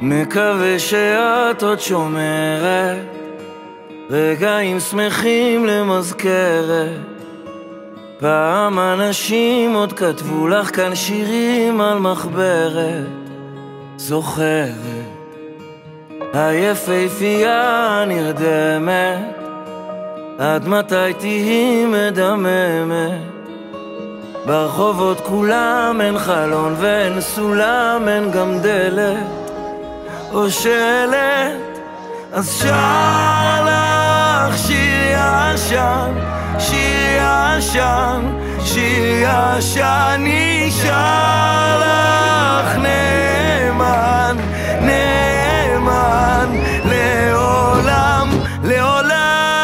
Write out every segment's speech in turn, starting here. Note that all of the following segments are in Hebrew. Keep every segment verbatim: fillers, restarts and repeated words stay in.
מקווה שאת עוד שומרת רגעים שמחים למזכרת. פעם אנשים עוד כתבו לך כאן שירים על מחברת. זוכרת היפהפייה נרדמת, עד מתי תהי מדממת? ברחובות כולם אין חלון ואין סולם, אין גם דלת או שלט. אז שר לך שיר ישן, שיר ישן, שיר ישן, נשאר לך נאמן, נאמן, לעולם, לעולם.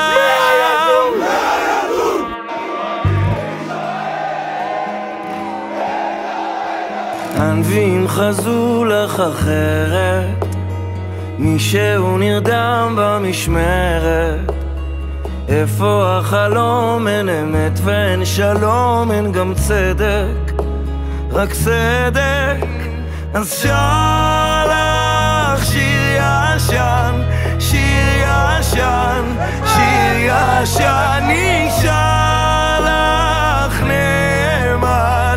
הנביאים חזו לך אחרת, מישהו נרדם במשמרת. איפה החלום? אין אמת ואין שלום, אין גם צדק, רק צדק. אז שר לך שיר ישן, שיר ישן, שיר ישן, נשאר לך נאמן,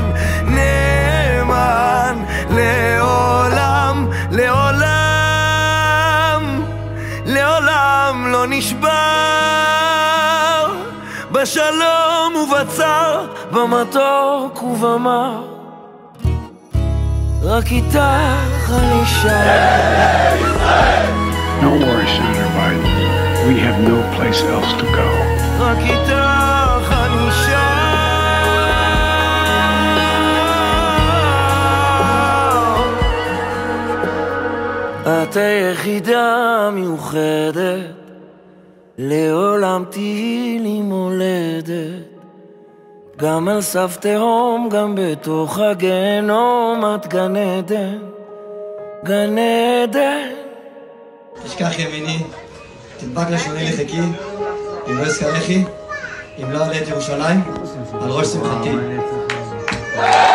נאמן, לעולם, לעולם, לעולם לא נשבר. בשלום ובצר, במתוק ובמר, רק איתך אני שר. Don't worry, Senator Biden. We have no place else to go. רק איתך אני שר. את היחידה מיוחדת, לעולם תהי לי מולדת. גם על סף תהום, גם בתוך הגיהנום, את גן עדן, גן עדן. תשכח ימיני, תדבק לשוני לחיקי, אם לא אזכרכי, אם לא אעלה את ירושלים, על ראש שמחתי.